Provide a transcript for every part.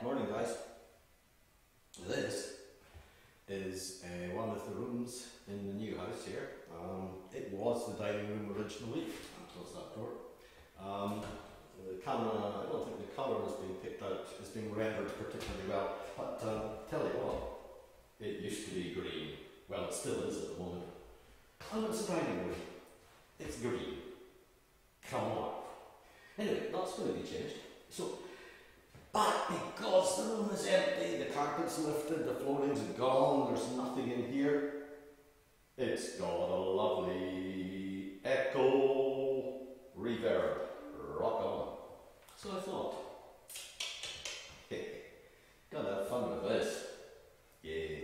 Morning guys. This is one of the rooms in the new house here. It was the dining room originally. Close that door. The camera, I don't think the colour is being picked out, is being rendered particularly well. But tell you what, it used to be green. Well, it still is at the moment. Oh, it's a dining room. It's green. Come on. Anyway, that's going to be changed. So, but because the room is empty, the carpet's lifted, the flooring's gone, there's nothing in here, it's got a lovely echo reverb. Rock on. So I thought, hey, gotta have fun with this. Yeah.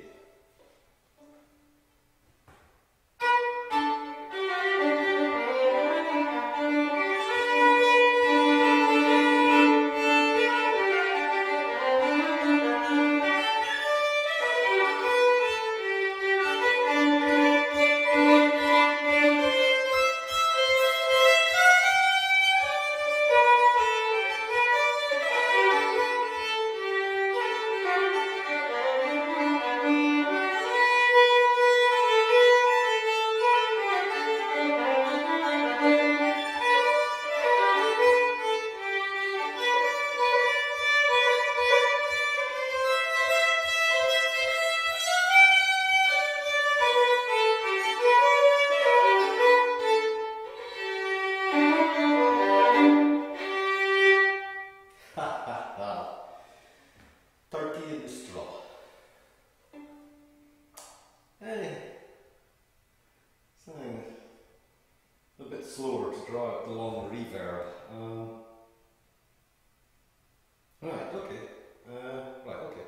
Turkey in the straw. Hey, something a bit slower to draw out the long reverb. Right, okay. Right, okay.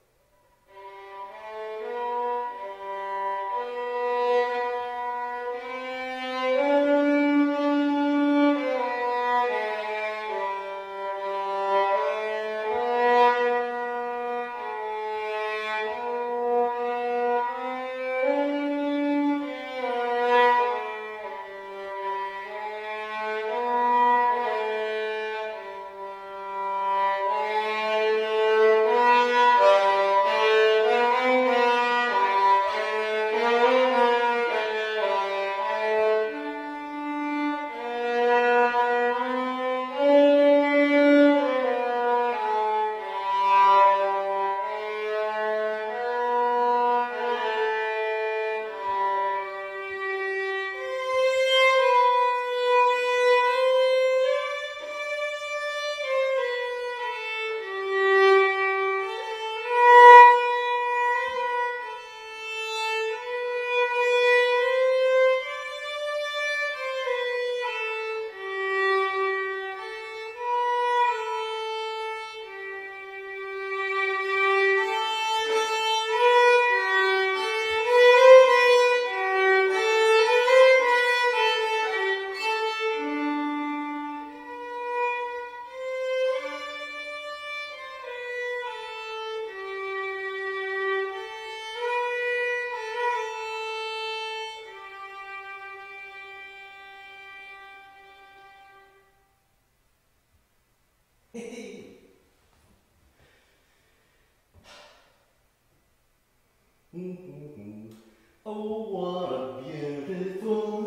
Oh, what a beautiful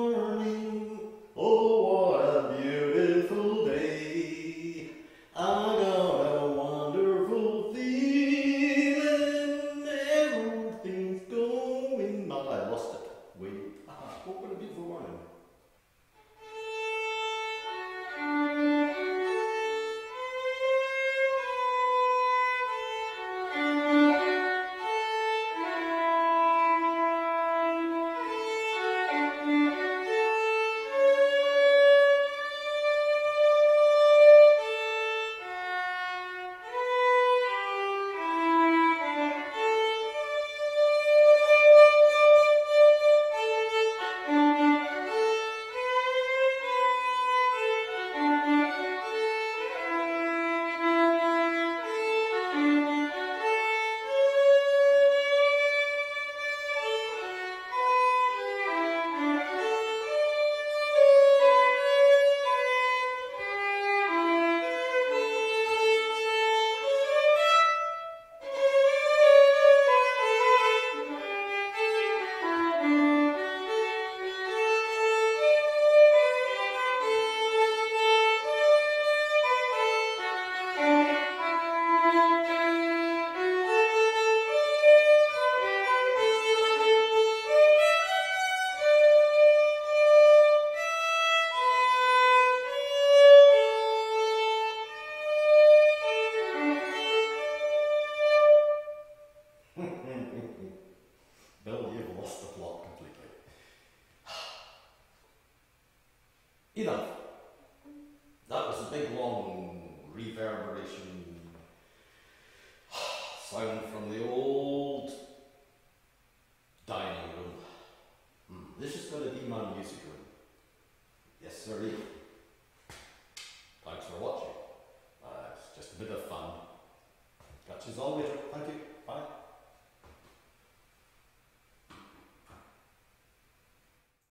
morning. Oh, what a beautiful day. I got a wonderful feeling. Everything's going by. I lost it. Wait. Oh, what a beautiful morning. a big long reverberation sound from the old dining room. This is going to be my music room. Yes, sir. Thanks for watching. It's just a bit of fun. Catch you all later. Thank you. Bye.